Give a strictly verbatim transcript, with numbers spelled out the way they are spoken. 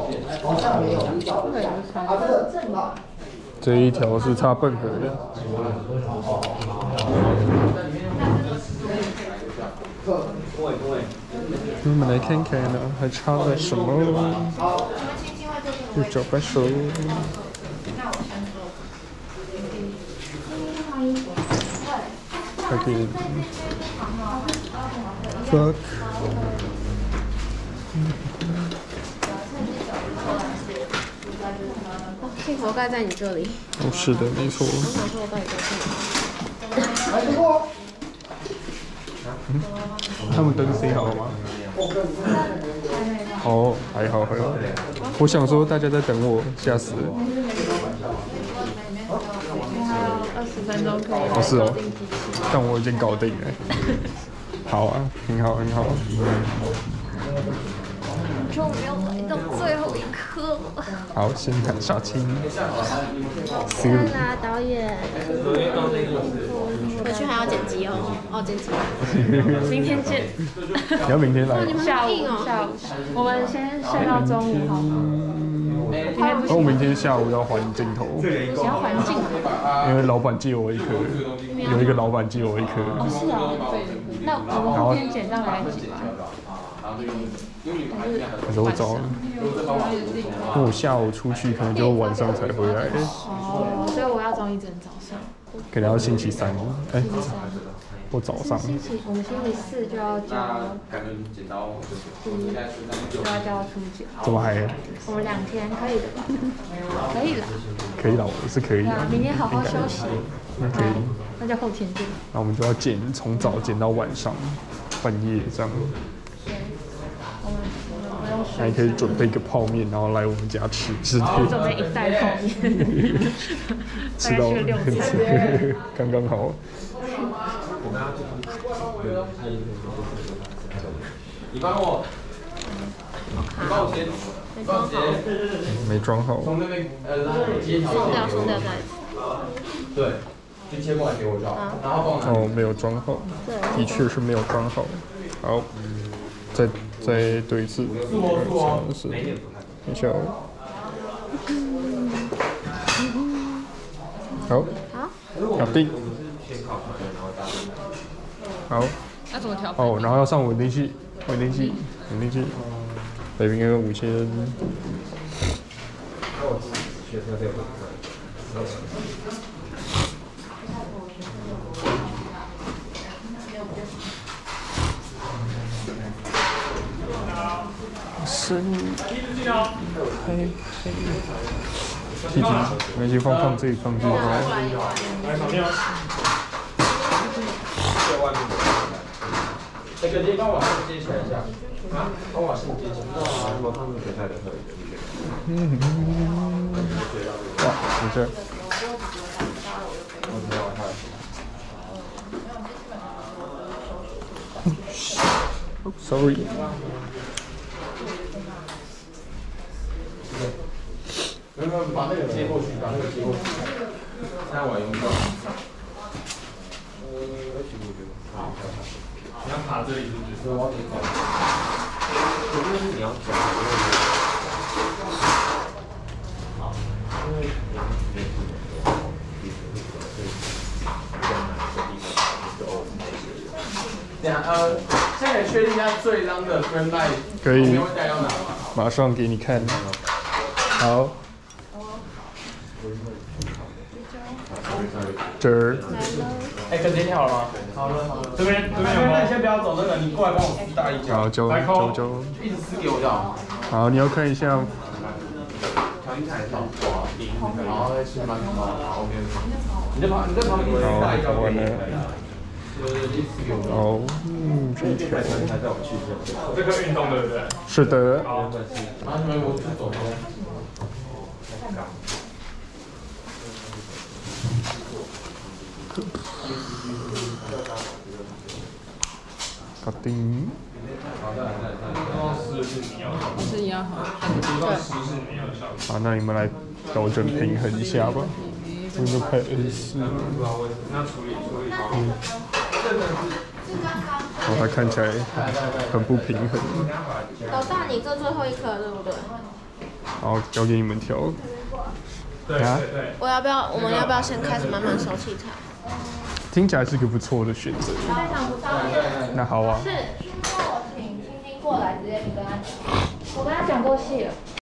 好像没有，啊，这个正嘛。 这一条是插笨盒的。我们来看看呢，还插了什么？有搅拌手。还可以。fuck。 幸福盖在你这里。 哦，是的，没错。 我想说我到底在这里。 嗯，他们灯塞好了吗？哦，还好还好。我想说大家在等我，吓死了。 二十分钟可以。 哦是哦，但我已经搞定了。好啊，很好很好。 终于要来到最后一刻了。 好，先谈杀青。 谢啦，导演。回去还要剪辑哦，哦剪辑。明天见。 你要明天来？ 下午下午，我们先睡到中午好吗？ 哦，我明天下午要还镜头。 你要还镜头？ 因为老板借我一颗，有一个老板借我一颗。 哦是啊，那我们明天剪这样来得及吗？ 可是我早，因为我下午出去可能就晚上才回来。 哦，所以我要找一整早上。 可能要星期三，哎、欸，或早上。 星期我们星期四就要交，嗯，就要交初检。 怎么还？ 我们两天可以的吧？可以的。 可以的，我是可以的。 明天好好休息。 那可以。 那就后天见。 那我们就要剪，从早剪到晚上，半夜这样。还可以准备个泡面，然后来我们家吃之类的。 准备一袋泡面， 吃到刚刚好。 你帮我，你帮我先， 没装好。 没装好。 从那边呃接条。 送掉，送掉袋子。 对，就切过来给我就好，然后帮我。 哦，没有装好。的确是没有装好。好。再再对一次，三四，等一下哦。好，好，搞定。好。 要怎么调？ 哦，然后要上稳定器，稳定器，稳定器。北平跟五千。声嘿嘿，弟弟，没关系，放放这里，放这里。 那个你帮我接起来一下，啊，帮我先接起来。啊，我他们学太的特别。 嗯嗯。哇，你这。哦 ，sorry。 没有没有，把那个接过去，把那个接过去。现在我用到。呃，好。你要卡这里是不是？我往里走。这边是你要走。好。因为等下呃，现在确定一下最张的 frame line。 可以。 要拿吗？ 马上给你看。好。这儿。 哎，跟接好了吗？好了好了。这边这边有吗？你先不要走那个，你过来帮我撕大一角。 好，就就就。 一直撕给我就好。 好，你要看一下。 调音台上，然后再吃慢慢好 ，OK。你在旁你在旁边撕大一角给我。 哦，嗯，这一条。 这个运动对不对？ 是的。 好，然后你们我去走走。 搞定。 是一样好。 好，那你们来调整平衡一下吧。我们都快二四了。嗯。哦，它看起来很不平衡。 老大，你这最后一颗对不对？ 然后交给你们挑。 对对对。 我要不要？我们要不要先开始慢慢收器材？ 听起来是个不错的选择。 非常不错。 那好啊。 是，那我请青青过来，直接你跟他讲。我跟他讲过戏了。